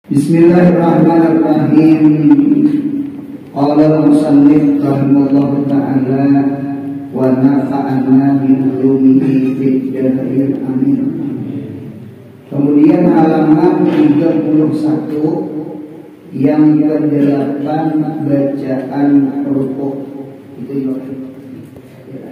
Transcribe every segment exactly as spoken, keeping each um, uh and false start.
Bismillahirrahmanirrahim. Qala al-musannif rahimahullahu ta'ala wa nafa'ana bi ulumihi fid dharain amin. Kemudian halaman tiga puluh satu yang kedelapan bacaan rukuk itu ya.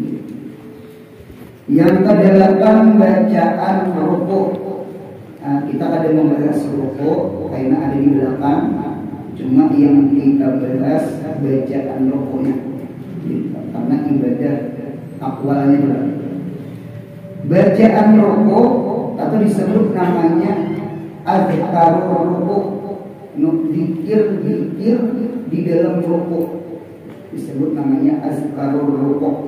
Yang kedelapan bacaan rukuk. Nah, kita ada membahas rukuk karena ada di belakang. Cuma yang kita bahas bacaan rukuknya, karena ibadah akwalnya berarti. Bacaan rukuk atau disebut namanya azkarul rukuk, zikir-zikir di dalam rukuk disebut namanya azkarul rukuk.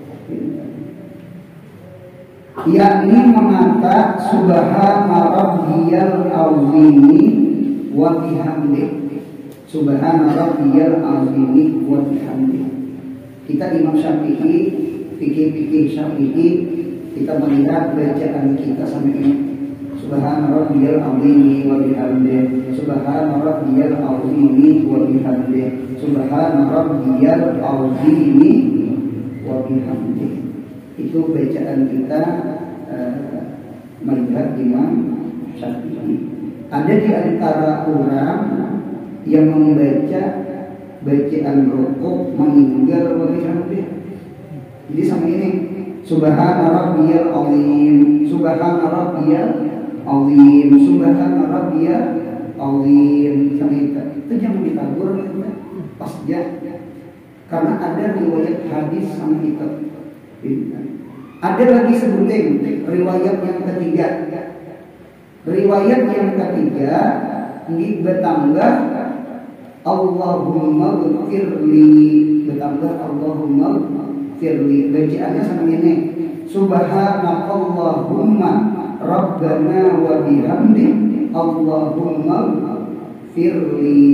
Yakni mengata subhana rabbiyal azimi wa bihamdihi. Subhana rabbiyal azimi wa bihamdihi. Kita Imam Syafi'i, fikih-fikih Syafi'i, kita melihat bacaan kita sampai ini. Subhana rabbiyal azimi wa bihamdihi. Subhana rabbiyal azimi wa bihamdihi. Subhana rabbiyal azimi wa bihamdihi. Itu bacaan kita uh, melihat Imam Syafi'i. Ada di antara orang yang membaca bacaan rukuk meninggal wabihamdih. Jadi sama ini subhana rabbiyal azim, subhana rabbiyal azim, subhana rabbiyal azim. Sama itu. Itu jangan ditabur pas ya. Karena ada riwayat hadis sama itu. Ada lagi sebutin riwayat yang ketiga. Riwayat yang ketiga ini bertambah Allahumma ghfirli, bertambah Allahumma ghfirli. Bacaannya sama ini. Subhanakallahumma rabbana wa bihamdik Allahumma ghfirli.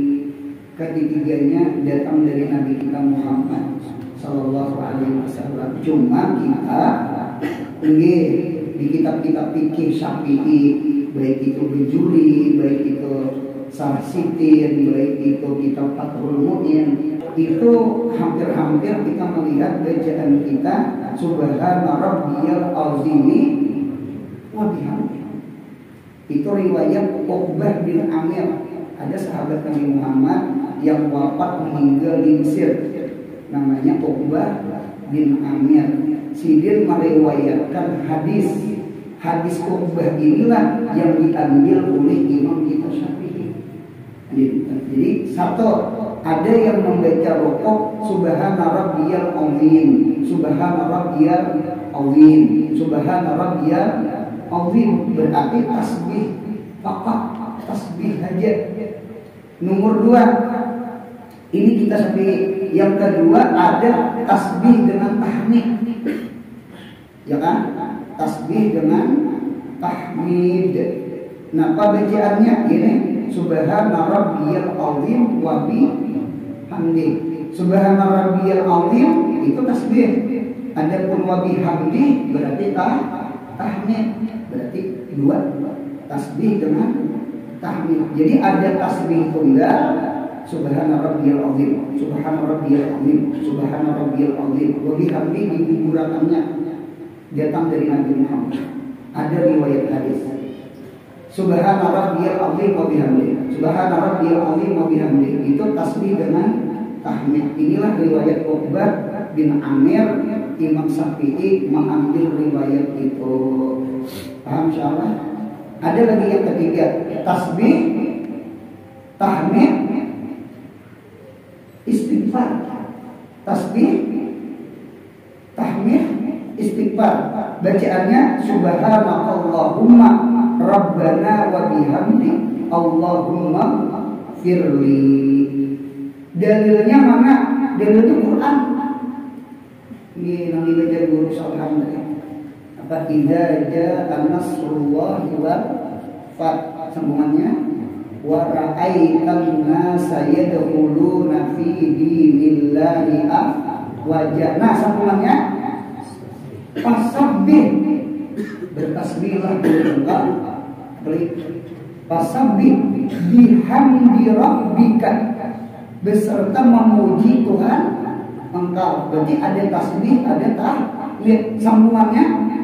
Ketiganya datang dari Nabi kita Muhammad Sallallahu Alaihi Wasallam. Cuma kita ini di kitab-kitab fikih Syafi'i, baik itu Bujuri, baik itu Sarsitin, baik itu kitab Fathul Mu'in, itu hampir-hampir kita melihat bacaan kita Subhana Rabbiyal Azimi wa bihamdihi. Itu riwayat Uqbah bin Amir. Ada sahabat Nabi Muhammad yang wafat meninggal di Mesir, namanya Uqbah bin Amir. Sidin meriwayatkan hadis. Hadis Uqbah inilah yang diambil oleh Imam kita Syafi'i. Jadi satu, ada yang membaca rukuk Subhana rabbiyal azim, Subhana rabbiyal azim, Subhana rabbiyal azim, berarti tasbih fakat, tasbih aja. Nomor dua, ini kita sampai yang kedua ada tasbih dengan tahmid, ya kan? Tasbih dengan tahmid. Nah, bacaannya ini Subhana rabbiyal azim wa bihamdihi. Subhana rabbiyal azim itu tasbih. Adapun wa bihamdihi berarti tah tahmid. Berarti dua, tasbih dengan tahmid. Jadi ada tasbih tunggal Subhana rabbiyal azim, Subhana rabbiyal azim, Subhana rabbiyal azim. Wa bihamdihi digunakannya datang dari Nabi Muhammad. Ada riwayat hadis. Subhana rabbiyal azim wa bihamdihi. Subhana rabbiyal azim wa bihamdihi. Itu tasbih dengan tahmid. Inilah riwayat Uqbah bin Amir. Imam Syafi'i mengambil riwayat itu. Paham insyaallah? Ada lagi yang ketiga, tasbih, tahmid, istighfar. Tasbih, tahmid, istighfar. Bacaannya subhanakallahumma rabbana wa bihamdik Allahumma firli. Dalilnya mana? Dalilnya Quran. Ini yang dibaca guru Alhamdulillah. Apa idza jaa nasrullahi wal fath, sambungannya wa ra'aitan nasa yadkhuluna fi dinillahi afwaja. Nah, sambungannya fasabbih, bertasbihlah berengkau, Fasabbih bihamdi rabbika, beserta memuji Tuhan engkau. Berarti ada tasbih, ada tahlil. Sambungannya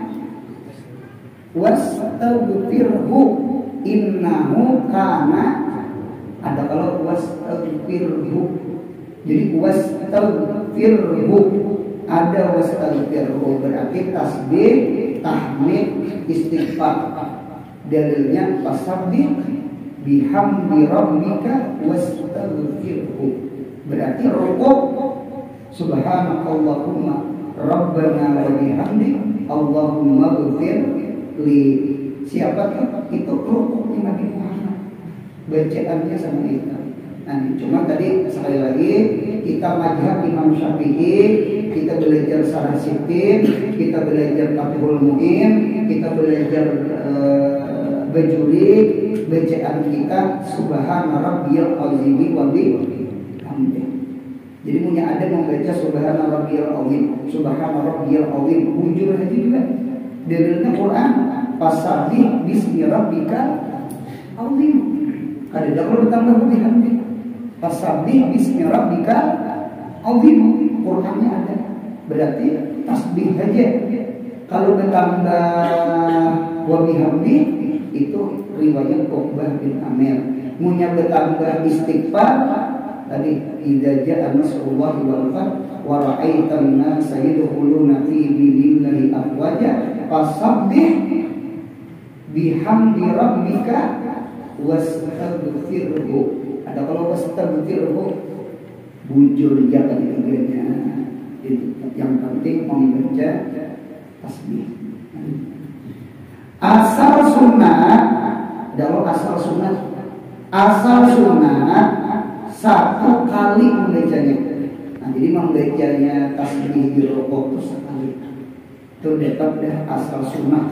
wastaghfirhu innahu kana, ada kalau wastaghfirhu. Jadi wastaghfirhu, ada wastaghfirhu, berarti tasbih, tahmid, istighfar. Dalilnya fasabbih bihamdi rabbika wastaghfirhu, berarti rukuk subhanakallahumma rabbana wa bihamdik allahumma ighfir li. Siapa itu? Rukuknya Nabi Muhammad, bacaannya sama kita. Nah, cuma tadi sekali lagi kita mazhab Imam Syafi'i, kita belajar Sarah Sitin, kita belajar Fathul Mu'in, kita belajar uh, Bajuri, bacaan kita Subhana Rabbiyal Azim wa bihamdih. Jadi punya ada membaca Subhana Rabbiyal Azim, Subhana Rabbiyal Azim, bujur aja juga. Dalilnya Quran, fasabbih bismi rabbika azim. Ada kalau bertambah bihamdih. Fasabbih bismi rabbika azim, Qurannya ada. Berarti tasbih aja. Kalau bertambah wa bihamdi itu riwayat Uqbah bin Amir. Munya bertambah istighfar tadi idza ja'a nasrullahi wal fath wa ra'aitan nasa yadkhuluna fi dinillahi afwaja fasabbih bihamdi rabbika wastaghfirhu. Ada kalau wastaghfirhu bujur jaga tiganya. Yang penting membaca tasbih. Asal sunnah, kalau asal sunnah, asal sunnah satu kali membacanya. Nah, jadi membacanya tasbih di rukuk itu sekali. Itu tetap dah asal sunnah.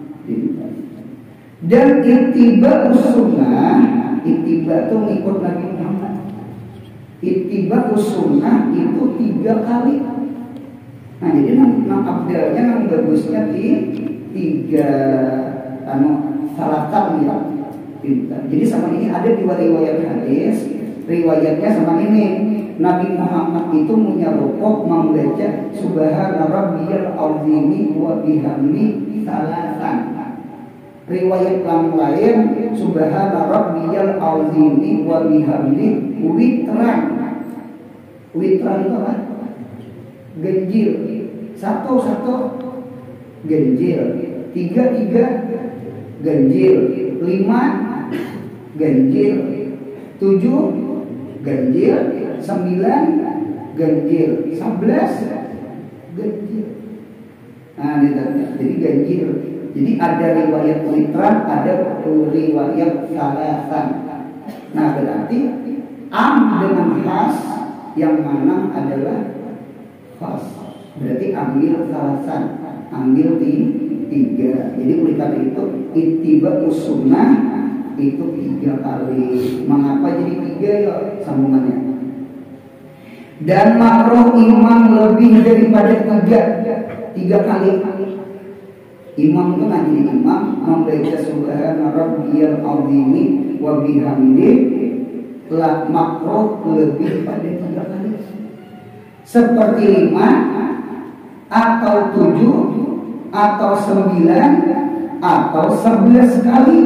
Dan ittiba sunnah, ittiba itu ngikut Nabi Muhammad. Ittiba sunnah itu tiga kali. Nah, jadi nam abdalnya, nam bagusnya di tiga anu salatan ya. Jadi sama ini ada dua riwayat hadis. Riwayatnya sama ini. Nabi Muhammad itu punya rukuk membaca Subhana Rabbiyal Azim wa bihamdi salatan. Riwayat yang lain Subhana Rabbiyal Azim wa bihamdi witran. Witran itu apa? Ganjil. Satu satu ganjil. Tiga tiga ganjil. Lima ganjil. Tujuh ganjil. Sembilan ganjil. Sebelas ganjil. Nah, jadi ganjil. Jadi ada riwayat witran, ada riwayat salasan. Nah, berarti am dengan khas yang mana adalah khas. Berarti ambil salasan, ambil di tiga. Jadi oleh karena itu ittiba sunnah itu tiga kali. Mengapa jadi tiga ya sambungannya? Dan makruh imam lebih daripada tiga, tiga kali. Imam itu nanti imam membaca Subhana Rabbiyal Azim wa bihamdi telah makruh lebih pada tiga kali. Seperti lima atau tujuh atau sembilan atau sebelas kali,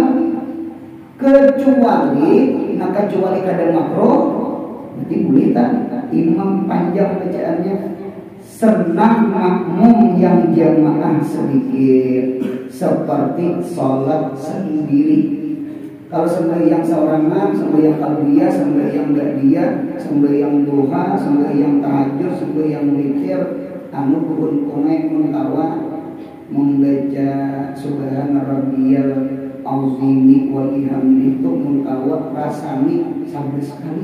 kecuali nah kecuali kadang makruh berarti boleh tak imam panjang bacaannya, senang makmum yang jamaah sedikit seperti sholat sendiri. Kalau sembahyang seorangan, sembahyang qalbiyah, sembahyang ba'diyah, sembahyang duha, sembahyang tahajud, sembahyang witir, anu kuhun kumek mentawa membaca Subhana Rabbiyal Azim wa bihamdi itu mentawa rasani sampai sekali.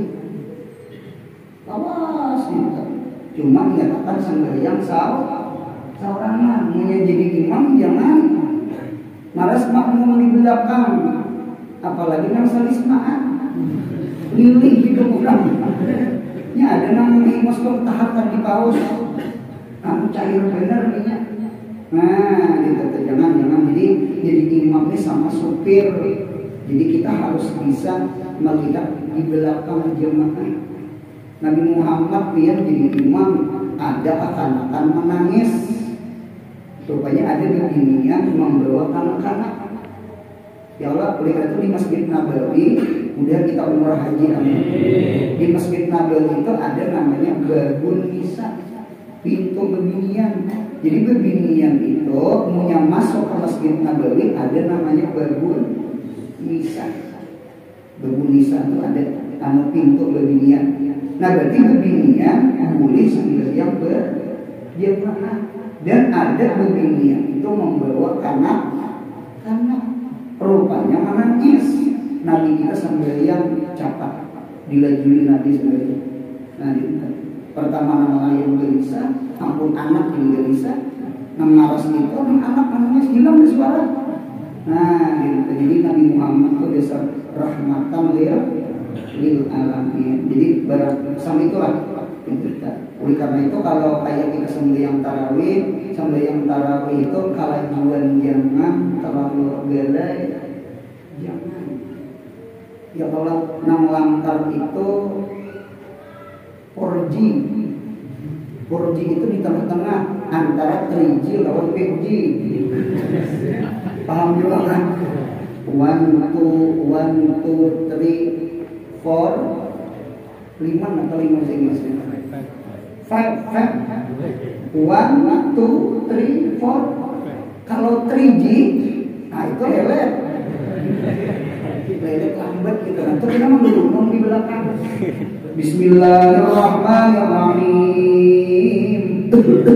Awas gitu. Cuma menyatakan sembahyang seorangan, punya jadi imam jangan malas makmum di belakang. Apalagi nang salismaan lilih gitu kurang. Ya ada nang di moskop tahapan di paus. Aku cair bener nih. Nah, gitu jangan jangan jadi jadi imam ini sama supir. Jadi kita harus bisa melihat di belakang jemaah. Nabi Muhammad yang jadi imam, ada akan-akan menangis. Rupanya ada beginian membawa anak-anak. Ya Allah, oleh karena itu di Masjid Nabawi, udah kita umrah haji amin. Di Masjid Nabawi itu ada namanya babun nisa, pintu bebinian. Jadi bebinian itu punya masuk ke Masjid Nabawi ada namanya babun nisa. Babun nisa itu ada anu pintu bebinian. Nah berarti bebinian boleh sambil yang berjamaah. Dan ada bebinian itu membawa kanak-kanak. Rupanya menangis. Nabi kita sambil yang capak dilajui Nabi sendiri. Nah, pertama nama ayam gelisah, ampun anak yang gelisah, nama ras itu, anak menangis hilang di suara. Nah, gitu. Jadi Nabi Muhammad itu dasar rahmatan lil lil alamin. Jadi sama itulah. Oleh karena itu kalau kayak kita sembahyang tarawih, sembahyang tarawih itu kalajuan jangan terlalu belai, jangan. Ya kalau enam langkah itu porji, porji itu di tengah-tengah antara tiga G lawan lima G. Paham juga kan? One two one two three four lima atau lima sih five, five, one, two, three, four. Kalau tiga G, nah itu lelet, lelet lambat gitu. Nanti kita mau ngomong di belakang. Bismillahirrahmanirrahim.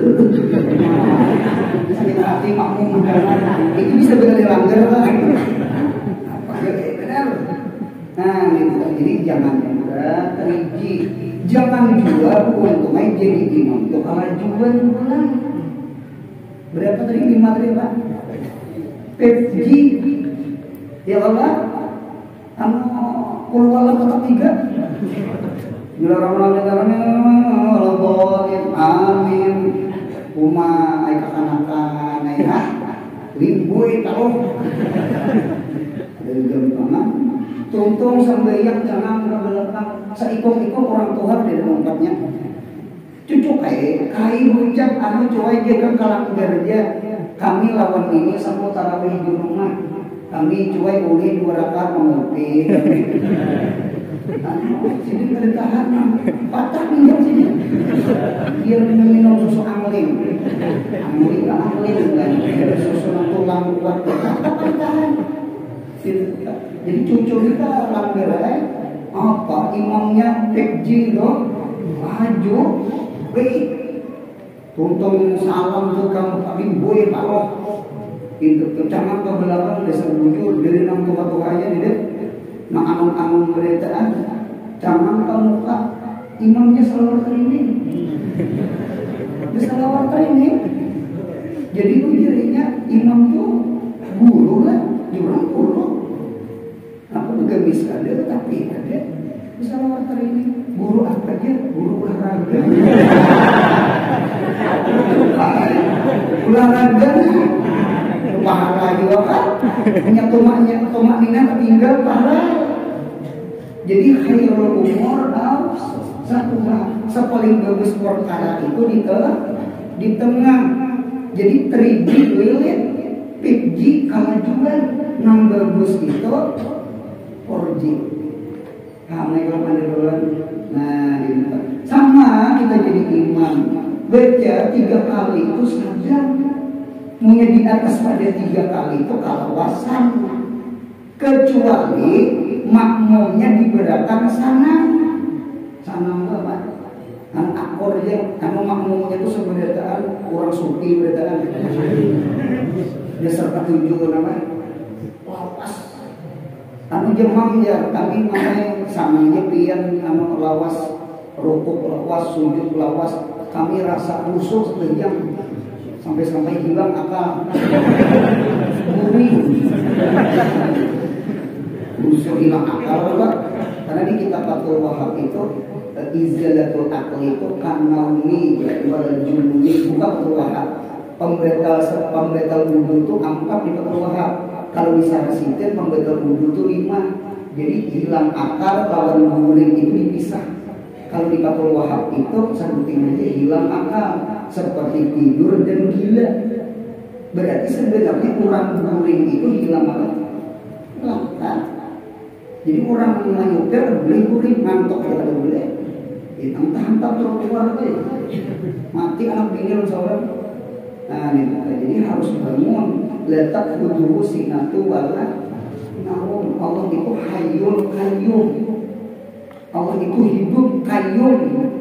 Sakit hati makmum itu bisa berkali langgar lah. Apa ya benar? Nah, gitu. Jadi jangan juga tiga G. Jangan juga keuntungan jadi imam itu kalau jual bulan berapa tadi lima tadi pak? P G ya Allah, anu kulwala tetap tiga. Bismillahirrahmanirrahim. Amin. Uma ay kakanakan ay ha ribu tahu. Dari gampang. Tuntung sembahyang jangan ke belakang. Seikut-ikut orang Tuhan dari tempatnya. Cucuk kayak kai hujat anu cuai dia kan kalang kerja. Kami lawan ini sama tarawih di rumah. Kami cuai boleh dua rakaat mengopi. Sini kada tahan patah minyak sini. Dia minum susu angling. Angling angling kan. Susu tulang kuat tahan. Jadi cucu kita langgar apa imamnya tekji loh maju baik tuntung salam tuh kamu tapi boy taruh itu kecaman ke belakang desa bujur dari enam tua tuanya di dek nak anung-anung beretaan caman ke muka imamnya selalu training bisa lawan training jadi dirinya imam tuh guru lah jurang guru. Aku juga bisa ada, tapi ada bisa lewat training. Guru apa aja? Guru olahraga. Olahraga, pahala juga kan? Punya tomaknya, tomak nina tinggal pahala. Jadi khairul umur aus satu sepaling bagus perkara itu di tengah, di tengah. Jadi terigi wilit, pigi kalajuan, nang bagus itu. Orji, kami kalau panduan, nah ini sama kita jadi imam baca tiga kali itu saja, punya di atas pada tiga kali itu kalawasan, kecuali makmumnya diberatkan sana, sana apa? Kan akornya, karena makmumnya itu sebenarnya orang sufi berataan, dasar ketujuh namanya, lawas. Anu jemang ya kami mana samanya pian anu lawas rukuk lawas sujud lawas kami rasa khusus sejam sampai-sampai hilang akal muring khusus hilang akal Pak karena di kitab Fathul Wahab itu izalatul akli itu kanauni wal jununi bukan Fathul Wahab pembetal pembetal wudu itu empat di Fathul Wahab Kalau misalnya sinten pembatal wudhu itu lima. Jadi hilang akal lawan guling itu dipisah. Kalau di Fathul Wahab itu sebutin aja hilang akal seperti tidur dan gila. Berarti sebenarnya orang guling itu hilang akal. Langkah. Jadi orang ngayuker boleh guling ngantuk ya kalau boleh. Ya hantam-hantam terus keluar aja. Mati anak bini lu seorang. Nah ini jadi harus bangun. Letak wudhu sinatu wala. Namun Allah itu hayyul qayyum. Allah itu hidup qayyum.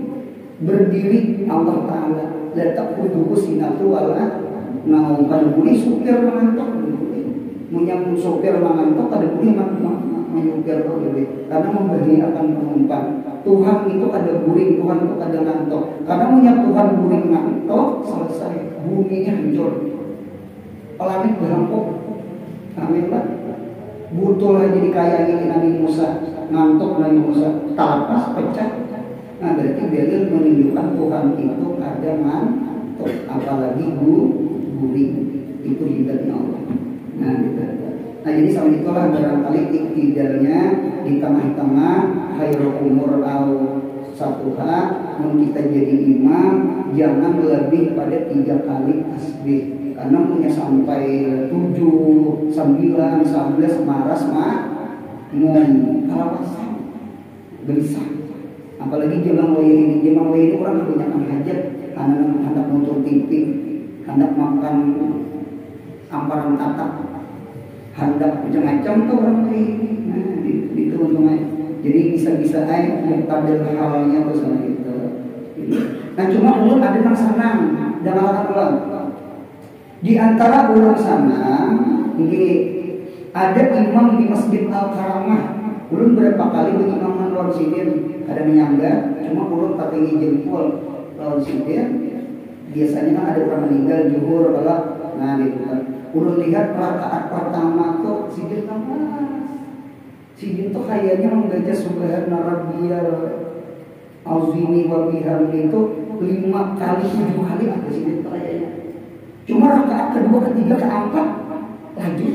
Berdiri Allah Ta'ala. Letak wudhu sinatu wala. Namun kalau boleh supir mengantuk. Menyambung sopir mengantuk ada boleh menyupir lebih karena membahayakan penumpang. Tuhan itu ada guring, Tuhan itu ada ngantuk. Karena punya Tuhan guring ngantuk selesai buminya hancur, planet berampuk. Amin lah. Butuh lah jadi kayak ini Nabi Musa ngantuk, Nabi Musa talapas pecah. Nah berarti dalil menunjukkan Tuhan itu ada ngantuk, apalagi guring itu hidupnya Allah. Nah, gitu. Nah jadi sama itulah barangkali iktidalnya di tengah-tengah khairul umur au satuha. Mun kita jadi imam jangan lebih pada tiga kali tasbih karena punya sampai tujuh, sembilan, sebelas maras mah mun kalawasan gelisah. Apalagi zaman waya ini, zaman waya ini orang kebanyakan hajat, anak hendak nonton T V, hendak makan amparan tatak, hendak macam-macam tuh orang ini. Nah, itu untungnya. Jadi bisa-bisa aja mengkader halnya tuh sama itu. Nah cuma ulun ada yang senang dan akan ulang. Di antara ulun sana, ini ada imam di Masjid Al-Karamah. Ulun berapa kali berimaman lawan sidin, ada menyangga. Cuma ulun pakai jempol lawan sidin. Biasanya kan ada orang meninggal zuhur kalau nah gitu kan. Ulun lihat rakaat pertama tuh sidin lemas. Sidin tuh kayaknya membaca subhana rabbiyal azimi wa bihamdi itu lima kali, tujuh kali ada sidin tuh kayaknya. Cuma rakaat kedua, ketiga, keempat lanjut.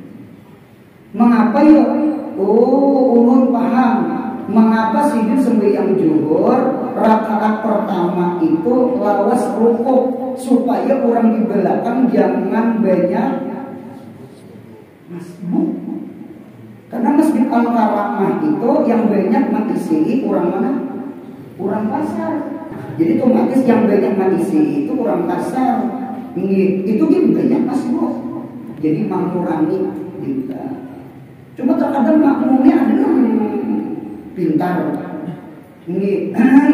Mengapa ya? Oh, ulun paham. Mengapa sidin sembahyang zuhur rakaat pertama itu lawas rukuk supaya orang di belakang jangan banyak masbuk. Karena Masjid Al-Karamah itu yang banyak mengisi orang mana? Orang kasar. Jadi otomatis yang banyak mengisi itu orang kasar. Ini itu dia banyak masbuk. Jadi mengurangi kita. Cuma terkadang makmumnya ada yang pintar. Ini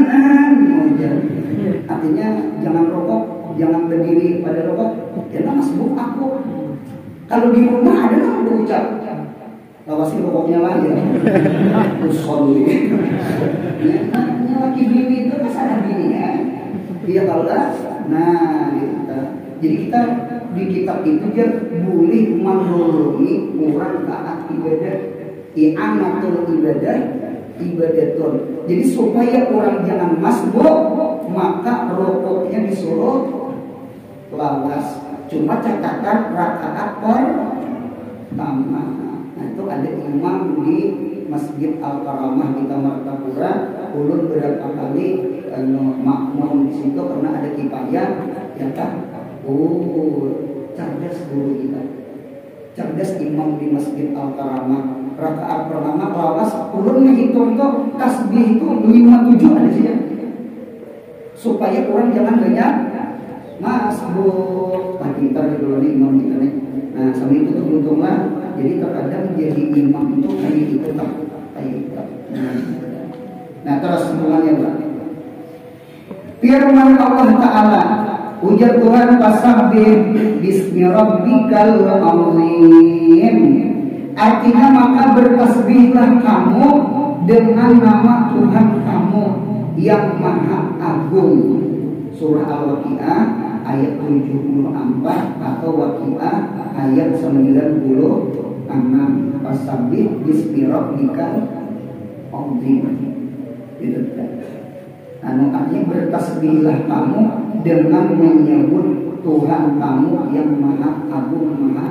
artinya jangan rokok, jangan berdiri pada rokok. Jangan masbuk aku. Kalau di rumah ada yang berucap. Lawasi rokoknya lah ya. Usul ini. Nah, laki bini itu kan sadar bini ya. Iya kalau dah. Nah, kita. Jadi kita di kitab itu dia boleh menghormati orang taat ibadah. I'anatul ibadah ibadatun. Jadi supaya orang jangan masbuk, maka rokoknya disuruh lawas. Cuma catatan rakaat pertama. Nah itu ada imam di Masjid Al-Karamah di Tamartapura. Ulun berapa kali anu makmum di situ karena ada kipayah yang kan. Oh, cerdas guru kita. Cerdas imam di Masjid Al-Karamah. Rakaat pertama lawas. Ulun menghitung tuh tasbih itu lima tujuh ada sih ya. Supaya orang jangan banyak masbuk. Nah kita dulu nih imam kita nih. Nah sambil itu tuh beruntunglah. Jadi terkadang jadi imam itu kayak itu tak kayak itu. Nah terus semuanya Pak. Firman Allah Taala, ujar Tuhan fasabbih bismi rabbikal azim. Artinya maka bertasbihlah kamu dengan nama Tuhan kamu yang maha agung. Surah Al-Waqiah ayat tujuh puluh empat atau Waqiah ayat sembilan puluh enam. Fasabbih bismi rabbikal azim. Gitu kan. Anu artinya bertasbihlah kamu dengan menyebut Tuhan kamu yang maha agung, maha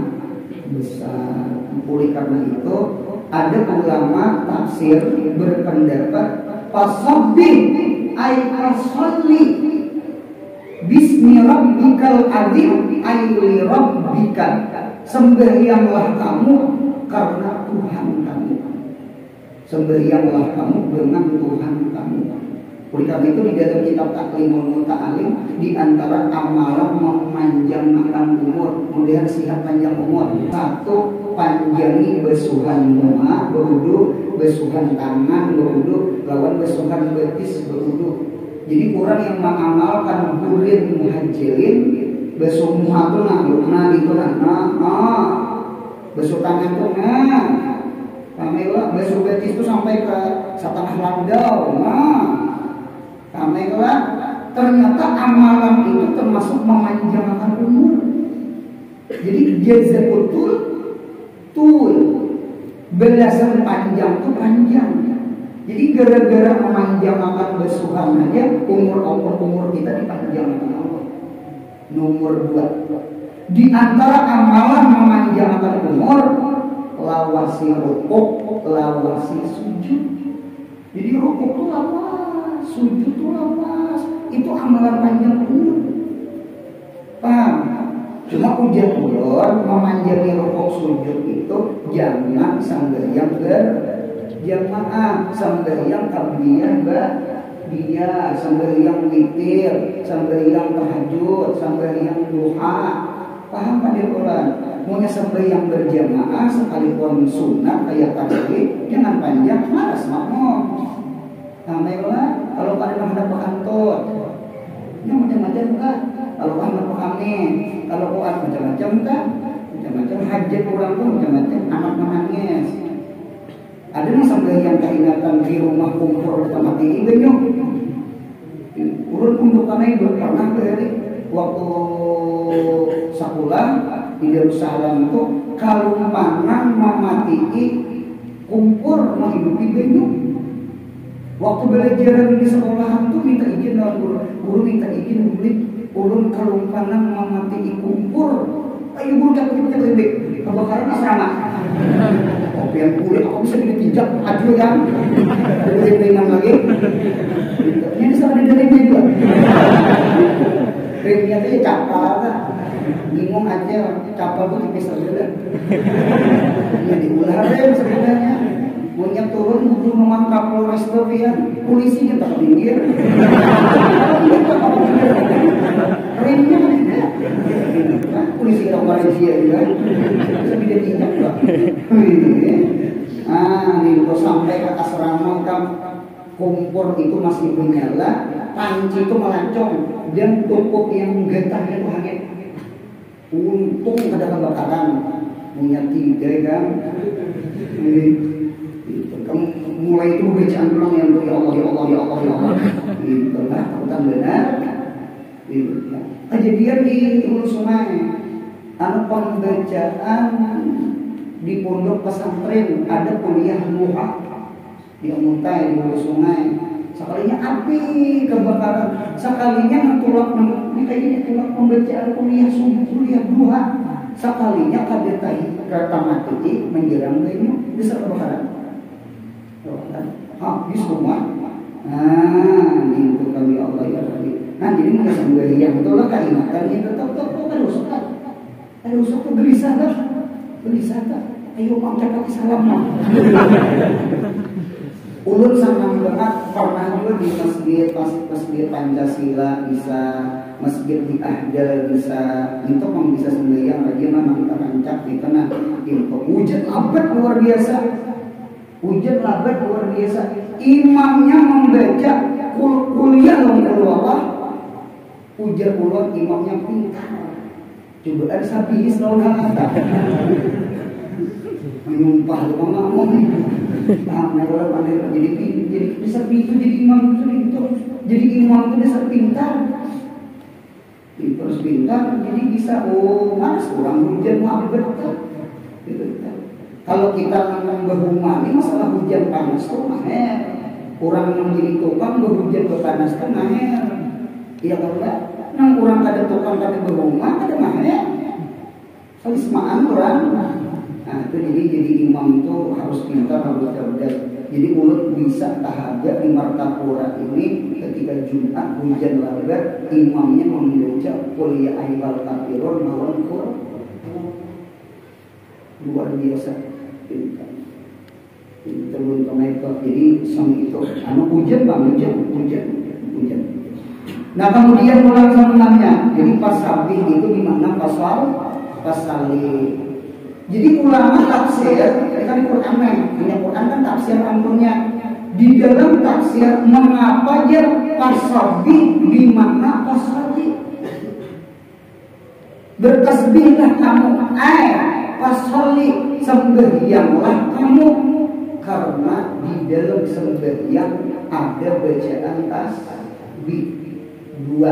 besar. Oleh karena itu ada ulama tafsir berpendapat fasabbih ay fasalli bismi rabbikal adzim ay li rabbika, sembahyanglah kamu karena Tuhan kamu, sembahyanglah kamu dengan Tuhan kamu. Oleh karena itu di dalam kitab Taklimul Muta'alim di antara amalan memanjangkan umur, kemudian sehat panjang umur, satu panjangi besuhan muka berwudu, besuhan tangan berwudu, lawan besuhan betis berwudu. Jadi orang yang mengamalkan burin muhajirin besuh muka itu nah, nah gitu nah, nah, besuh tangan itu nah, kamelah besuh betis itu sampai ke setengah landau, nah. Kamelah ternyata amalan itu termasuk memanjangkan umur. Jadi jaza betul tul belasan panjang itu panjang. Jadi gara-gara memanjangkan besuhan aja umur umur umur kita dipanjangkan Allah. Nomor dua di antara amalan memanjangkan umur lawasi rukuk, lawasi sujud. Jadi rukuk itu lawas, sujud itu lawas, itu amalan panjang umur. Paham? Cuma ujian ulur memanjangi rukuk sujud itu jangan sembahyang berjamaah, sembahyang qabliyah ba'diyah, sembahyang witir, sembahyang tahajud, sembahyang duha. Paham Pak Dirkulan? Maunya sembahyang berjamaah sekalipun sunnah kayak tadi jangan panjang, malas makmum. Kamelah kalau pada menghadap kantor, ini macam-macam kan? Kalau menghadap kami, kalau kuat macam-macam kan? Macam-macam hajat orang pun macam-macam, anak menangis. Ada yang sembahyang keingatan di rumah kumpul tempat ini banyak. Urut untuk kami pernah dari waktu sekolah di Darussalam itu kalau panang memati kumpul menghidupi banyak. Waktu belajar di sekolahan tuh minta izin dengan guru, guru minta izin murid, ulun kalau panang memati kumpul, ayo guru cakap kita lebih kebakaran asrama. Kopi yang kulit, aku bisa dipijak, aduh kan? Lebih ringan lagi. Ini sama di dalamnya juga. Ringnya itu capal kan? Bingung aja, capal tuh tipis aja. Ini diulah deh sebenarnya. Punya turun butuh nomor Kapolres Bavian, polisinya tak pinggir. Remnya kan polisi orang Malaysia juga, bisa dia tindak lah. Ah, itu sampai ke asrama kan kompor itu masih menyala, panci itu melancong dan toko yang getahnya itu hangat. Untung ada kebakaran, punya tiga kan. Mulai itu bacaan pulang yang ya Allah ya Allah ya Allah ya Allah itulah takutan benar gitu ya. Kejadian di Hulu Sungai anu pembacaan di pondok pesantren ada kuliah duha di Muntai di Hulu Sungai. Sekalinya api kebakaran, sekalinya ngentulak ini kayaknya tulak pembacaan kuliah subuh kuliah duha, sekalinya kadetai kertamati menjelang ini bisa kebakaran. Habis semua. Nah, itu kami Allah ya Rabbi. Nah, jadi mau sembahyang itulah keingatannya tetap tetap ada usaha. Ada usaha tuh gelisah dah. Gelisah dah. Ayo mau cakap salam mah. Ulun sangat banget pernah juga di masjid masjid Pancasila bisa, masjid di Ahdal bisa, itu mau bisa sembahyang lagi memang terancak di tengah itu hujan abad luar biasa. Hujan labat luar biasa. Imamnya membaca kul kuliah lawan Allah. Hujan ulun imamnya pintar. Coba ada sabihis lawan kata. Menumpah lu ngomong. Nah, kalau pandai jadi jadi bisa itu jadi imam itu jadi imam itu bisa pintar. Terus pintar jadi bisa oh mas kurang hujan mau betul. Gitu. Kalau kita memang berhumani masalah hujan panas itu mahal. Orang menjadi tukang berhujan berpanas kan mahal. Iya kalau enggak, nang orang kada tukang kada berhumah kada mahal. Semaan orang. Nah itu jadi jadi imam itu harus pintar, harus cerdas. Jadi mulut bisa tahaga di martapura ini ketika Jumat hujan lebat, imamnya membaca kuliah ayyuhal kafirun mawon Qur'an. Luar biasa pintar. Terus mereka jadi sang itu anu hujan bang hujan hujan hujan. Nah kemudian ulang sebenarnya. Jadi pasabih itu di mana pasal pasali. Jadi ulama tafsir, kan Quran hanya Quran kan tafsir ampunnya. Di dalam tafsir mengapa ya pasabih di mana pasali? Bertasbihlah kamu, eh pasali sembahyanglah kamu, karena di dalam sembahyang ada bacaan tasbih dua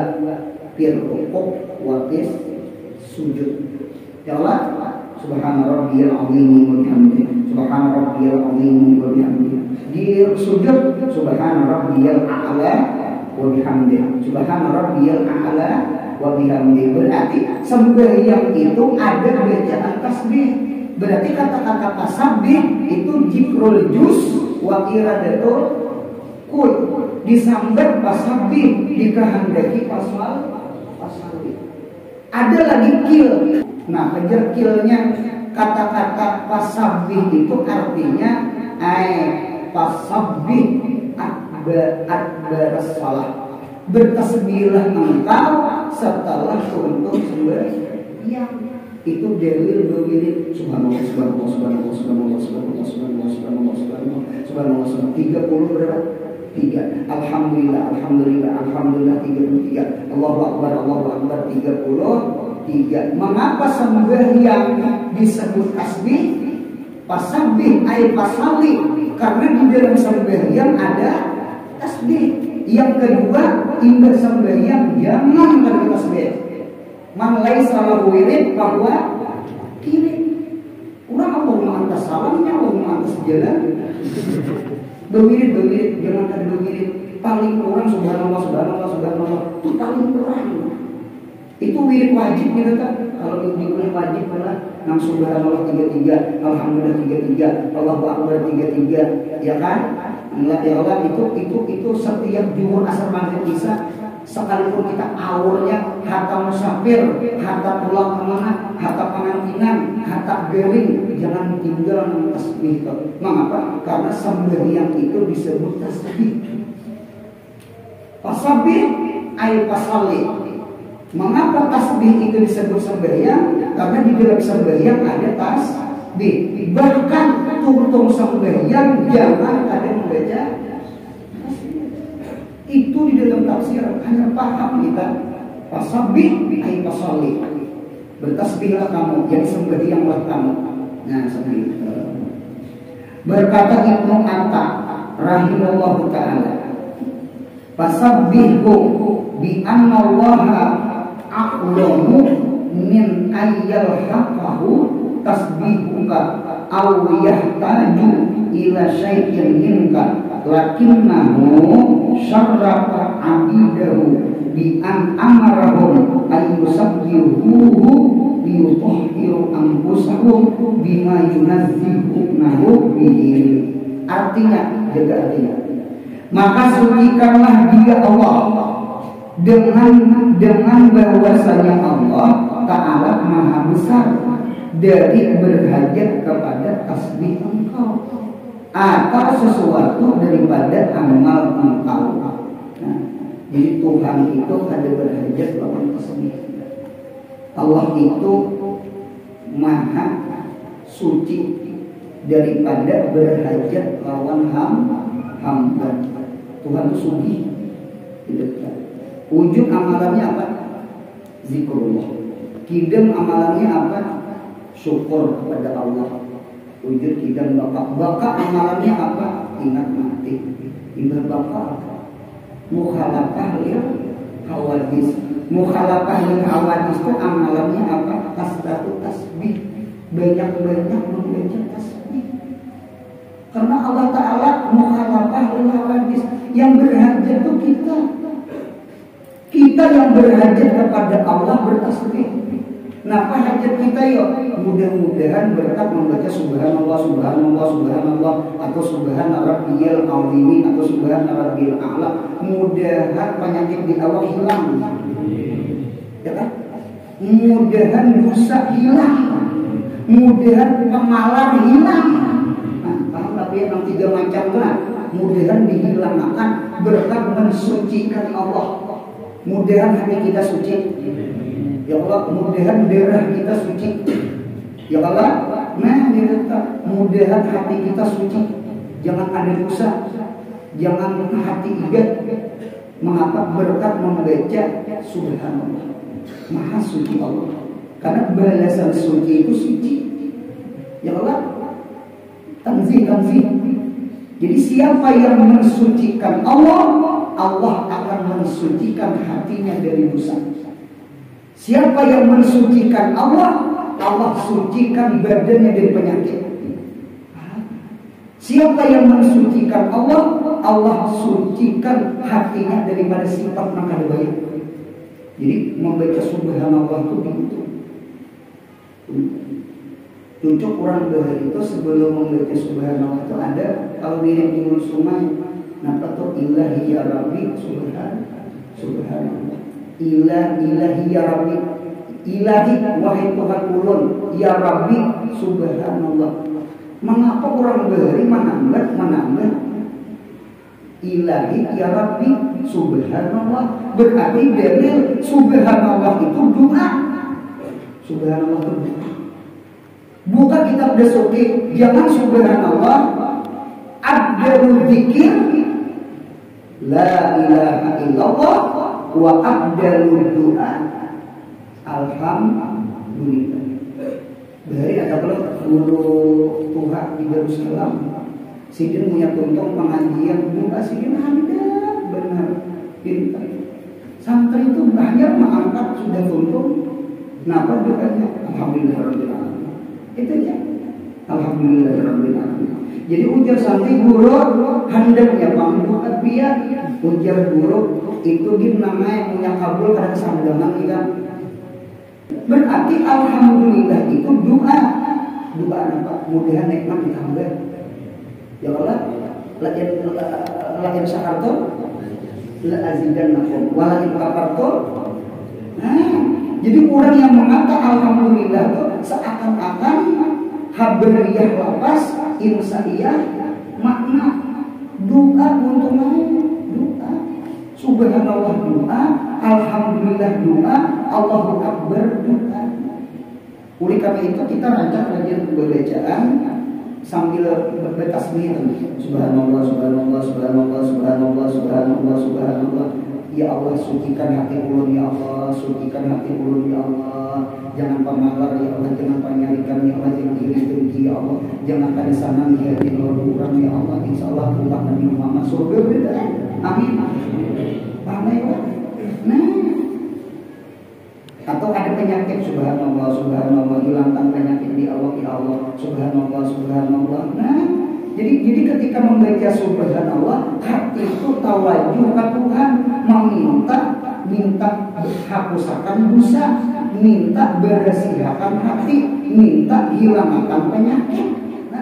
firqoh waqis sujud. Ya Allah. Subhana rabbiyal azim wa bihamdihi. Subhana rabbiyal azim wa bihamdihi. Di sujud subhana rabbiyal a'la wa bihamdihi. Subhana rabbiyal a'la wa bihamdihi. Berarti sembahyang itu ada bacaan tasbih. Berarti kata-kata tasbih itu zikrul juz wa iradatul kul. Disambat tasbih dikehendaki pasal pasal. Ada lagi kil. Nah, kejar kilnya kata-kata pasabih itu artinya ay pasabih akbar akbar salah. Bertasbihlah engkau setelah untuk sembahyang. Itu dalil berwirid subhanallah subhanallah subhanallah subhanallah subhanallah subhanallah subhanallah subhanallah subhanallah subhanallah tiga puluh berapa? tiga. Alhamdulillah alhamdulillah alhamdulillah tiga puluh tiga. Allahu akbar Allahu akbar tiga puluh tiga. Mengapa sembahyang disebut tasbih? Pasabih ay pasali, karena di dalam sembahyang ada tasbih. Yang kedua, indah sembahyang jangan bertasbih. Man laisa lahu wirid bahwa kiri. Urang Allahumma antas salamnya, Allahumma antas jalan. Berwirid berwirid jangan ada berwirid. Paling kurang subhanallah subhanallah subhanallah itu paling kurang. Itu wirid wajib gitu kan. Kalau itu wirid wajib adalah enam subhanallah tiga tiga, alhamdulillah tiga tiga, Allahu akbar tiga tiga, ya kan? Allah ya Allah itu itu itu setiap zuhur asar maghrib isya, sekalipun kita awurnya hatta musafir, hatta pulang kemana, hatta pengantinan, hatta gering, jangan tinggal tasbih. Mengapa? Karena sembahyang itu disebut tasbih. Pasabih ay pasali. Mengapa tasbih itu disebut sembahyang? Karena di dalam sembahyang ada tasbih. Bahkan tuntung sembahyang jangan ada membaca tasbih. Itu di dalam tafsir hanya paham kita. Pasabih ay pasali. Bertasbihlah kamu, jadi sembahyanglah kamu. Nah, seperti itu. Berkata Ibnu Atta rahimahullahu taala, "Fasabbihu bi anna Allaha aqlamu min ayyal haqqahu tasbihuka aw yahtaju ila syai'in minka lakinnahu syarrafa abidahu bi an amarahum ay yusabbihuhu liyutahhiru anfusahum bima yunazzihunahu bihi." Artinya, jaga artinya, maka sucikanlah dia Allah dengan dengan bahwasanya Allah Ta'ala maha besar dari berhajat kepada tasbih engkau atau sesuatu daripada amal engkau. Nah, jadi Tuhan itu ada berhajat lawan tasbih. Allah itu maha suci daripada berhajat lawan hamba. Tuhan itu suci. Ujung amalannya apa? Zikrullah. Kidam amalannya apa? Syukur kepada Allah. Wujud kidam bapak. Bapak amalannya apa? Ingat mati. Ingat bapak. Mukhalafah lil hawadis. Mukhalafah lil hawadis itu amalannya apa? Tasbih tasbih. Banyak-banyak membaca tasbih. Karena Allah Ta'ala mukhalafah lil hawadis. Yang berhajat itu kita. Kita yang berhajat kepada Allah bertasbih. Napa hajat kita yo? Mudah-mudahan berkat membaca subhanallah, subhanallah, subhanallah atau subhana rabbiyal azim atau subhana rabbiyal a'la. Mudahan penyakit di awal hilang. Ya kan? Mudahan dosa hilang. Mudahan pemalar hilang. Nah, paham tapi yang tiga macam lah. Mudahan dihilangkan berkat mensucikan Allah. Mudahan hati kita suci. Ya Allah, mudahan darah kita suci. Ya Allah, nah direta, mudahan hati kita suci. Jangan ada dosa, jangan hati igat. Mengapa? Berkat membaca subhanallah, maha suci Allah. Karena balasan suci itu suci. Ya Allah, tanzih tanzih. Jadi siapa yang mensucikan Allah, Allah akan mensucikan hatinya dari dosa. Siapa yang mensucikan Allah, Allah sucikan badannya dari penyakit. Siapa yang mensucikan Allah, Allah sucikan hatinya daripada sifat nakal baik. Jadi membaca subhanallah itu begitu. Cocok orang bahar itu sebelum membaca subhanallah itu ada kalau diri di sungai, napa tuh ilahi ya rabbi subhan subhanallah. Ilah ilahi ya rabbi, ilahi wahai Tuhan ulun, ya rabbi subhanallah. Mengapa orang bahari menambah menambah ilahi ya rabbi subhanallah? Berarti dalil subhanallah itu doa. Subhanallah itu doa. Bukan kita udah soke, jangan subhanallah abdul dzikir la ilaha illallah wa abdalul doa alhamdulillah. Dari ada pula guru Tuhan di Yerusalem, sidin punya contoh pengajian doa sidin handal benar pintar. Santri itu banyak mengangkat sudah contoh. Kenapa doanya alhamdulillah. Itu aja. Alhamdulillahirrahmanirrahim. Jadi ujar santri guru hendaknya panggung biar ujar guru itu dia namanya punya kabul karena kesamdangan kita. Berarti alhamdulillah itu doa. Doa apa? Mudahan nikmat ditambah. Ya Allah, lagi lagi sakarto la azidannakum wa la kafarto. Nah, jadi orang yang mengatakan alhamdulillah itu seakan-akan habariyah lapas insa'iyah makna doa untuk doa. Subhanallah doa, alhamdulillah doa, Allahu akbar doa. Oleh karena itu kita rancang kajian pembacaan sambil bertasbih. Subhanallah, subhanallah, subhanallah, subhanallah, subhanallah, subhanallah. Ya Allah, sucikan hati ulun ya Allah, sucikan hati ulun ya Allah. Jangan pemalar ya Allah, jangan penyarikan ya Allah, jangan iri-iri ya Allah, jangan pada sana di hati orang ya Allah. Insyaallah Allah Nabi Muhammad surga beda. Amin. Paham ya? Nah, atau ada penyakit subhanallah, subhanallah, hilangkan penyakit di Allah ya Allah, subhanallah, subhanallah. Nah, jadi jadi ketika membaca subhanallah, hati itu tawajuh ke Tuhan, meminta minta hapusakan dosa, minta bersihkan hati, minta hilangkan penyakit. Nah,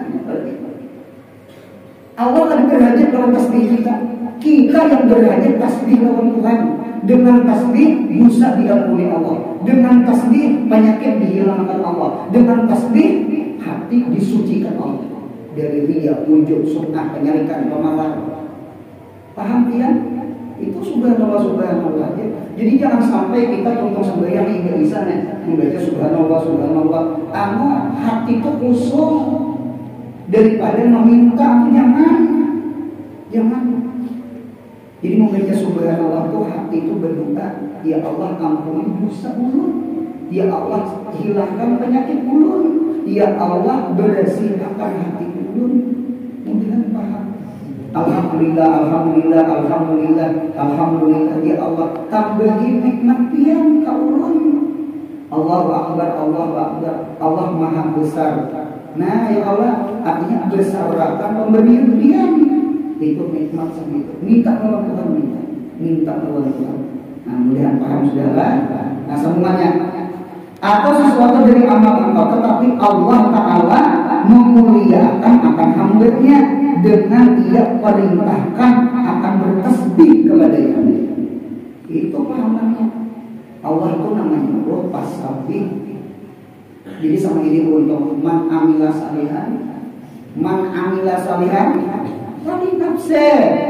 Allah kan berhajat dalam tasbih kita. Kita yang berhajat tasbih lawan Tuhan. Dengan tasbih dosa diampuni Allah. Dengan tasbih penyakit dihilangkan Allah. Dengan tasbih hati disucikan Allah dari riya, wujud, sunnah, penyarikan, pemalar. Paham ya? Itu subhanallah, subhanallah. Jadi jangan sampai kita contoh sembahyang hingga bisa nih membaca subhanallah, subhanallah. Anu hati itu kosong daripada meminta, jangan, jangan. Jadi membaca subhanallah itu hati itu berdoa, ya Allah ampuni dosa ulun, ya Allah hilangkan penyakit ulun, ya Allah bersihkan hati ulun. Mudah paham. Alhamdulillah, alhamdulillah, alhamdulillah, alhamdulillah ya Allah tambahin nikmat pian ka ulun. Allahu akbar, Allahu akbar, Allah maha besar. Nah ya Allah artinya besarkan pemberian pian. Itu nikmat segitu. Minta nolong Tuhan, minta, minta nolong Tuhan. Nah, mudah paham saudara. Nah, semuanya atau sesuatu dari amal engkau, tetapi Allah Ta'ala memuliakan akan hambanya dengan ia perintahkan akan bertasbih kepadanya. Itu pahamannya. Allah itu namanya roh pasabih. Jadi sama ini untuk man amila salihan, man amila salihan wali nafse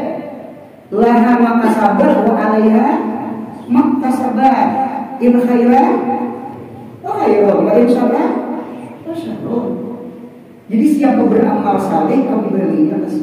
laha makasabat wa alaiha makasabat in khairan wa khairun wa in syarran wa syarrun. Jadi siapa beramal saleh kembalinya ke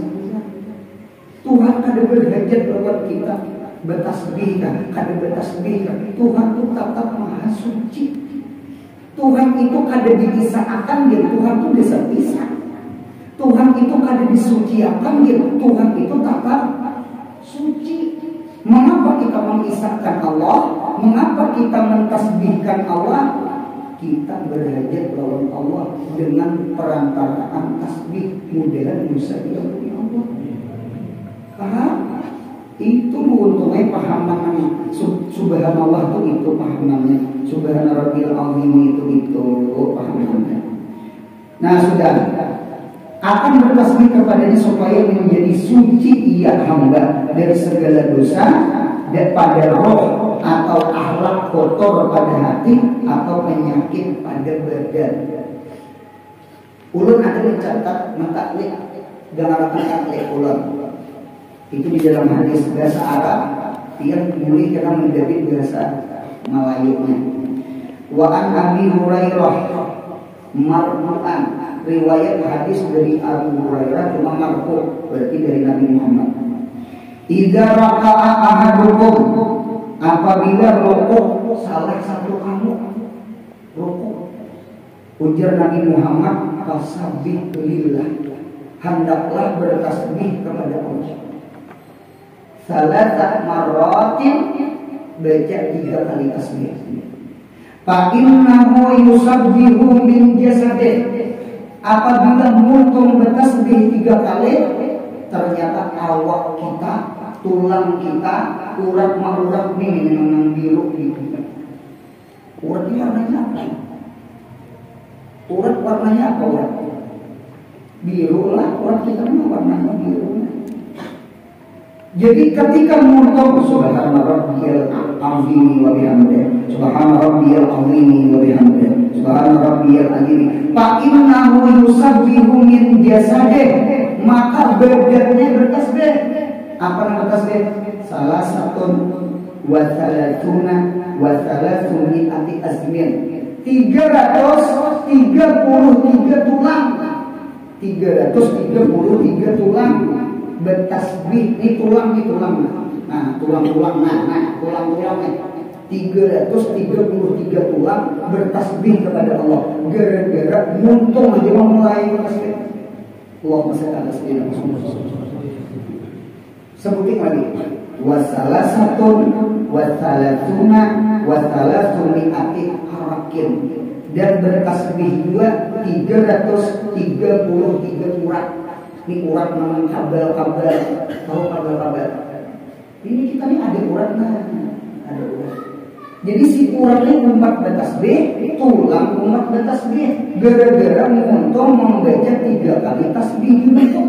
Tuhan. Kada berhajat lewat kita bertasbih, kada bertasbih. Tuhan itu tetap maha suci. Tuhan itu kada dipisahkan, ya Tuhan itu bisa-bisa. Tuhan itu kada disuciakan, ya Tuhan itu tetap suci. Mengapa kita mengisahkan Allah? Mengapa kita mentasbihkan Allah? Kita berhajat lawan Allah dengan perantaraan tasbih, mudahan bisa diampuni Allah. Paham? Itu menguntungkan pahaman subhanallah itu itu pahamannya. Subhana rabbil azim itu itu pahamannya. Nah sudah akan bertasbih kepadanya supaya menjadi suci ia hamba dari segala dosa dan pada roh atau akhlak kotor pada hati atau penyakit pada badan. Ulun ada mencatat mentaklik dengan taklik ulun. Itu di dalam hadis bahasa Arab yang mulai kita menjadi bahasa Melayunya. Wa an Abi Hurairah marfu'an, riwayat hadis dari Abu Hurairah cuma marfu', berarti dari Nabi Muhammad. Idza raka'a ahadukum, apabila rukuk salah satu kamu rukuk, ujar Nabi Muhammad, fasabbih lillah, hendaklah bertasbih kepada Allah. Salasa marratin, baca tiga kali tasbih. Fa innahu yusabbihu min jasadih, apabila muntung bertasbih tiga kali, ternyata awak kita, tulang kita, urat-urat ini yang biru gitu. Urat ini warnanya apa? Urat warnanya apa? Urat biru lah, urat kita ini warnanya biru. Jadi ketika muntung subhana rabbiyal azim wa bihamdihi, subhana rabbiyal azim wa bihamdihi, subhana rabbiyal azim, fa innahu yusabbihu min jasadih, maka badannya bertasbih. Apa nama tasbih? Salah satu wa salatuna wa salatu mi'ati azmin, tiga ratus tiga puluh tiga tulang, tiga ratus tiga puluh tiga tulang bertasbih. Ini tulang, ini tulang. Nah, tulang-tulang, nah, nah, tulang-tulangnya tiga ratus tiga puluh tiga tulang bertasbih kepada Allah. Gara-gara muntung aja memulai tasbih. Allahumma shalli ala sayyidina Muhammad. Sebutin lagi. Wasalasatun wasalatuna wasalasuni'ati harakin, dan bertasbih juga tiga ratus tiga puluh tiga urat. Ini urat namanya kabel-kabel. Tahu kabel-kabel? Ini kita ini ada uratnya, ada urat. Jadi si uratnya umat bertasbih, tulang umat bertasbih. Gara-gara muntung membaca tiga kali tasbih itu.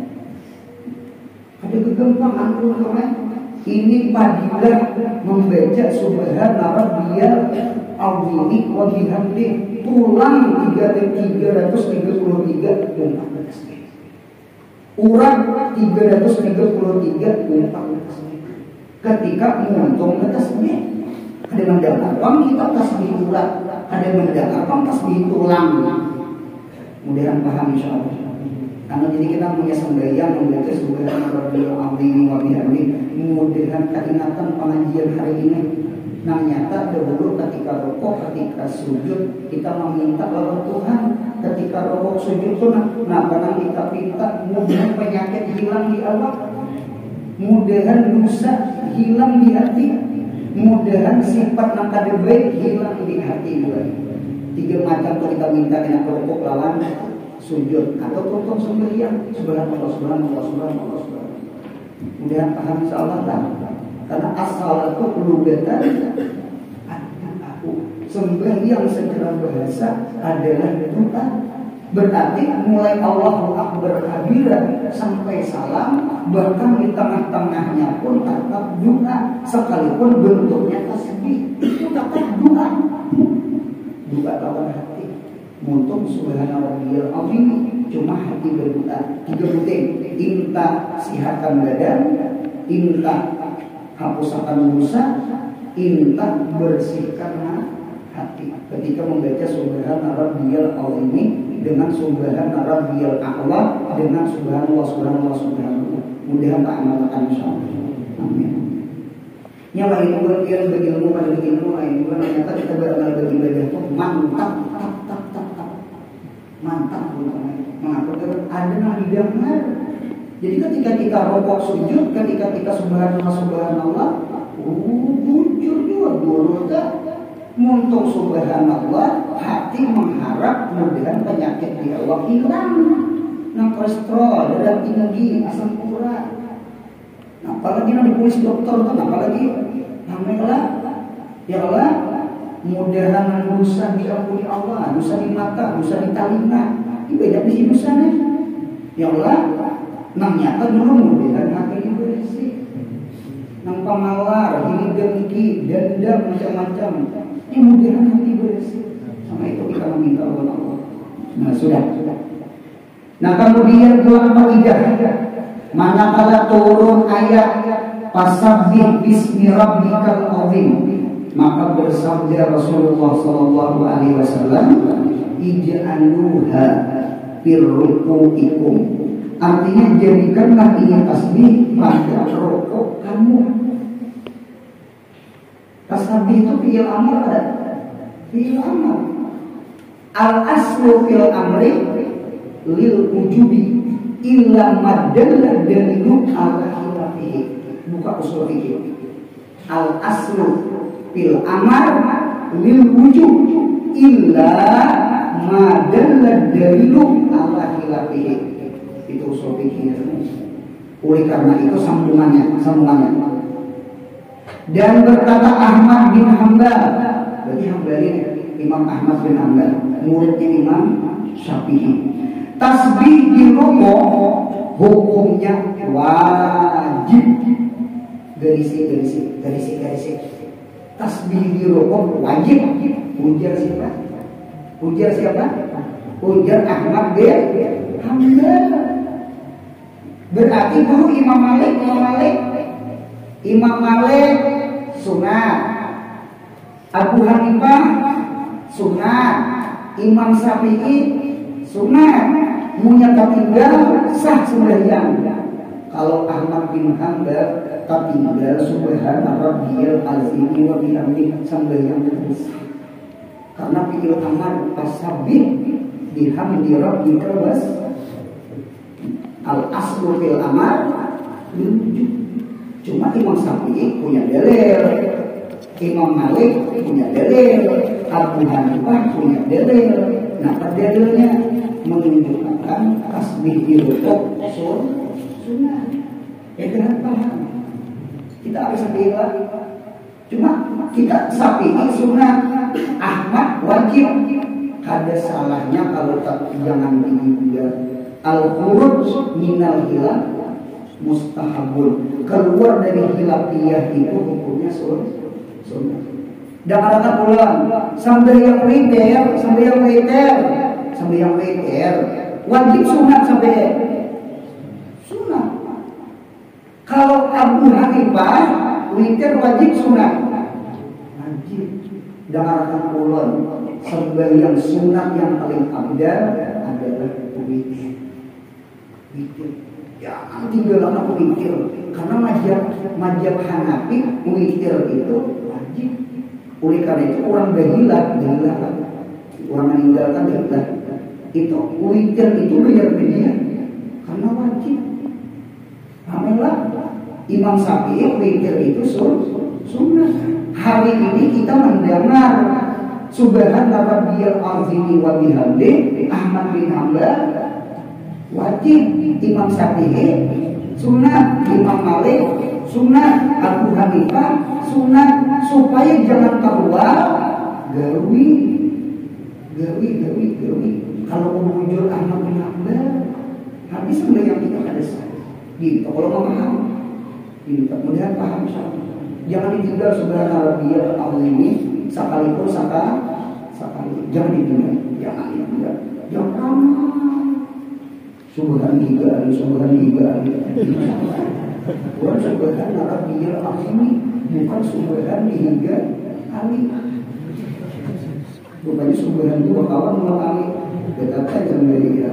Ada kegampangan teman-teman. Ini padilah membaca subhana rabbiyal azim wa bihamdihi, tulang tiga ratus tiga puluh tiga umat bertasbih. Urat tiga ratus tiga puluh tiga umat bertasbih. Ketika muntung bertasbih, ada mendengarkan kita tasbih urat, ada mendengarkan tasbih tulang. Mudah-mudahan paham insyaallah. Karena jadi kita punya sembahyang membaca subhana rabbiyal azim wa bihamdihi, mudah-mudahan keingatan pengajian hari ini. Nah nyata dahulu ketika rukuk, ketika sujud kita meminta lawan Tuhan. Ketika rukuk sujud itu nah kadang kita minta mudah penyakit hilang di awak, mudahan dosa hilang di hati, mudahan sifat yang kada baik hilang di hati juga. Tiga macam tuh kita minta kena rukuk lawan sujud atau tuntun sembahyang. Subhanallah, subhanallah, subhanallah, subhanallah. Mudahan paham insyaallah lah. Karena asal itu lugatan aku Sembahyang secara bahasa adalah doa. Berarti mulai Allahu Akbar kabira sampai salam, bahkan di tengah-tengahnya pun tetap doa, sekalipun bentuknya tasbih, itu tetap doa. Doa lawan hati. Muntung subhanarabbiyal azim, cuma hati berdoa. Tiga penting. Inta sihatkan badan, inta hapuskan dosa, inta bersihkan hati. Ketika membaca subhanarabbiyal azim dengan subhanallah rabbiyal a'la, dengan subhanallah subhanallah subhanallah, mudah tak amalkan insyaallah. Amin. Nyawa ini bukan yang berilmu pada ilmu lain, bukan ternyata kita beramal beribadah itu mantap, tap tap tap tap, mantap bukan? Mengapa? Ada yang didengar. Jadi ketika kita rokok sujud, ketika kita subhanallah subhanallah, uh, muncul juga guru tak. Muntung subhanallah, hati mengharap mudahan penyakit di Allah hilang. Nah kolesterol, darah tinggi, asam urat. Nah, apalagi nanti polisi dokter kan, apalagi namanya ya Allah, mudahan dosa diampuni Allah, dosa di mata, dosa di telinga, ini beda di dosanya. Ya Allah, nang nyata dulu mudahan hati ini bersih. Nang pamawar, ini dengki, dendam macam-macam. Ini mudahan hati bersih. Sama itu kita meminta kepada Allah. Nah sudah. Nah kemudian doa faidah. Manakala turun ayat fasabbih bismi rabbikal azim, maka bersabda Rasulullah sallallahu alaihi wasallam, ij'aluha firruku'ikum. Artinya jadikanlah ini tasbih pada rukuk kamu. Tasbih itu fi'il amr ada? Fi'il amr. Al aslu fil amri lil wujubi illa madalla dalilu ala khilafihi. Buka usul fikih. Al aslu fil amr lil wujub illa madalla dalilu ala khilafihi. Itu usul fikih. Oleh karena itu sambungannya, sambungannya. Dan berkata Ahmad bin Hanbal, berarti Hanbali Imam Ahmad bin Hanbal, muridnya Imam Syafi'i. Tasbih di rukuk hukumnya wajib. Garisi, garisi, garisi, garisi. Tasbih di rukuk wajib. Ujar siapa? Ujar siapa? Ujar Ahmad bin Hanbal. Berarti dulu Imam Malik, Imam Malik, Imam Malik sunat, Abu Hanifah sunat, Imam Syafi'i sunat, munyata tinggal sah sembahyang. Kalau Ahmad bin Hanbal tinggal subhana rabbiyal azim wa bihamdihi sembahyang terus. Karena fi'il amar tasabbih bihamdi rabbikal was al aslu fil amar wujud. Cuma Imam Syafi'i punya dalil, Imam Malik punya dalil, Abu Hanifah punya dalil. Nah, dalilnya menunjukkan tasbih di rukuk sunnah. Ya kan paham? Kita harus bilang. Cuma kita Syafi'i sunnah, Ahmad wajib. Ada salahnya kalau tak jangan diingat. Al-khuruj minal hilal mustahabun. Keluar dari hilafiyah itu hukumnya sunnah. Jangan kata pulang sambil yang witir, sambil yang witir, sambil yang witir wajib sunat sampai sunat. Kalau Abu Hanifah witir wajib sunat. Wajib. Jangan kata pulang sambil yang sunat yang paling abdal adalah witir. Witir. Ya, tinggal anak witir. Karena mazhab mazhab Hanafi witir itu wajib. Oleh karena itu orang berhilah, berhilah orang meninggalkan berhilah. Itu witir itu biar dia karena wajib. Alhamdulillah Imam Syafi'i witir itu sunnah. Hari ini kita mendengar subhanallah rabbiyal azim wa bihamdihi Ahmad bin Hanbal wajib, Imam Syafi'i sunnah, Imam Malik sunnah, Abu Hanifah sunnah, supaya jangan keluar gawi, gawi, gawi, gawi. Kalau mau muncul anak menambah, habis sampai yang kita ada saya. Gitu. Kalau mau paham, gitu. Mudah paham sama. Jangan ditinggal subhanallah biar Allah ini sekalipun saka, sekali. Jangan ditinggal, jangan ditinggal, jangan. Subhan tiga, subhan tiga. Bukan subhan Arabiyah al-Azimi, bukan subhan tiga kali. Rupanya subhan dua kawan dua kali. Betapa jangan dia.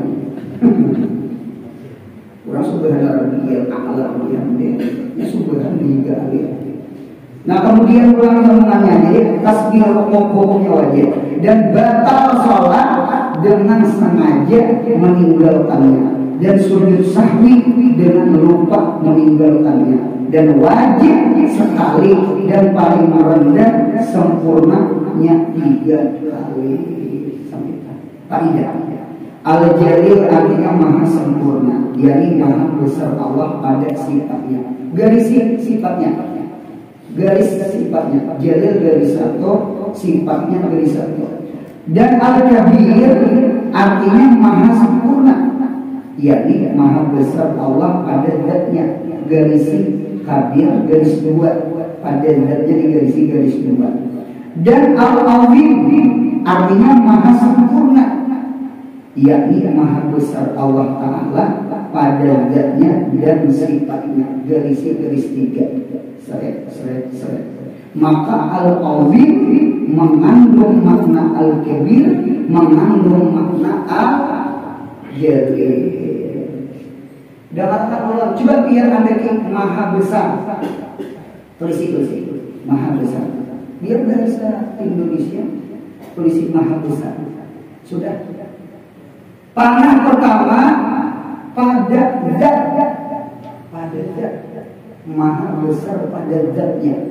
Orang subhan Arabiyah al-Azimi, ya subhan tiga kali. Nah kemudian ulama mengenai jadi tasbih hukumnya wajib dan batal sholat dengan sengaja meninggalkannya dan sujud sahwi dengan lupa meninggalkannya dan wajib sekali dan paling rendah sempurnanya tiga kali sampai tidak. Al-Jalil artinya maha sempurna, yakni maha besar Allah pada sifatnya. Garis sifatnya, garis sifatnya, Jalil garis satu, sifatnya garis satu. Dan Al-Kabir artinya maha sempurna, yakni maha besar Allah pada zatnya. Garis kabir garis dua, pada zatnya digarisi garis dua. Dan Al-Azim artinya maha sempurna, yakni maha besar Allah Ta'ala pada zatnya dan sifatnya. Garisi garis tiga, seret, seret, seret. Maka Al-Azim mengandung makna Al-Kabir, mengandung makna Al-Jalil. Dapatkan Allah, coba biar anda yang maha besar. Tulis tulis maha besar. Biar bahasa Indonesia tulis maha besar. Sudah. Panah pertama pada zat, pada zat, maha besar pada zatnya.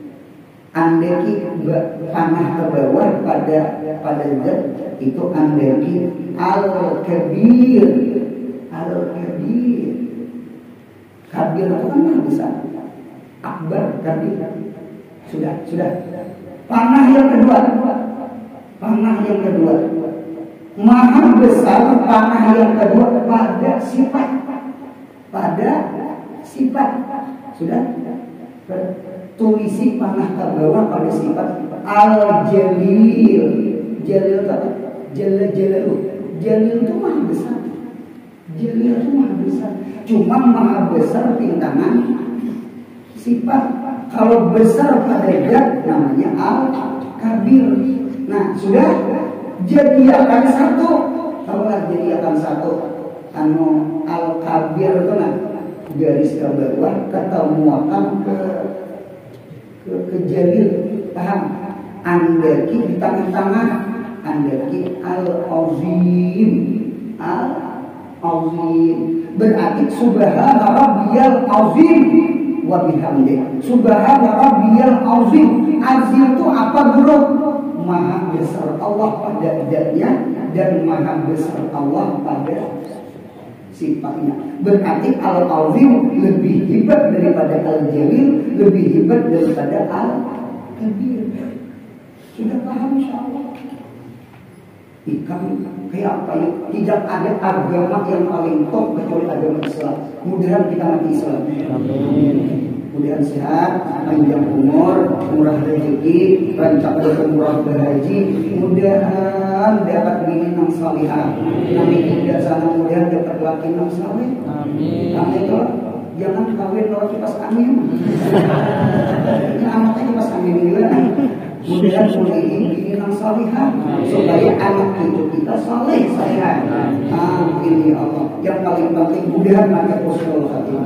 Andeki panah ke bawah pada pada zat itu andeki Al-Kabir, Al-Kabir. Kabir itu kan maha besar. Akbar, kabir. Sudah, sudah. Panah yang kedua, panah yang kedua. Maha besar panah yang kedua pada sifat, pada sifat. Sudah. Tulisi panah ke bawah pada sifat Al-Jalil. Jalil apa? Jalil Jalil. Jalil itu maha besar. Jalil itu maha besar. Cuma maha besar tingkanan sifat. Kalau besar pada zat namanya Al-Kabir. Nah, sudah. Jadi akan satu, tahulah jadi akan satu. Anu Al-Kabir itu nah garis ke bawah ketemu akan ke ke, ke Jalil, paham? Andaki di tengah-tengah, andaki Al-Azim, Al-Azim. Berarti subhana rabbiyal azim wa bihamdih. Subhana rabbiyal azim. Azim itu apa, Bro? Maha besar Allah pada zatnya dan maha besar Allah pada sifatnya. Berarti Al-Azim lebih hebat daripada Al-Jalil, lebih hebat daripada Al-Kabir. Sudah paham insyaallah? Ikan kayak apa ya? Tidak ada agama yang paling top kecuali agama Islam. Mudah-mudahan kita mati Islam. Amin. Mudah-mudahan sehat, panjang umur, murah rezeki, rancak berumrah berhaji, mudah-mudahan dapat bini nang salihah. Nabi tidak sana mudah dapat laki nang salih. Amin. Amin. Jangan kawin kalau kipas angin. Ini anaknya kipas angin juga. Mudah-mudahan mulai bini nang salihah supaya anak itu kita saleh salihah. Amin ya Allah. Yang paling penting mudah-mudahan ada husnul khatimah.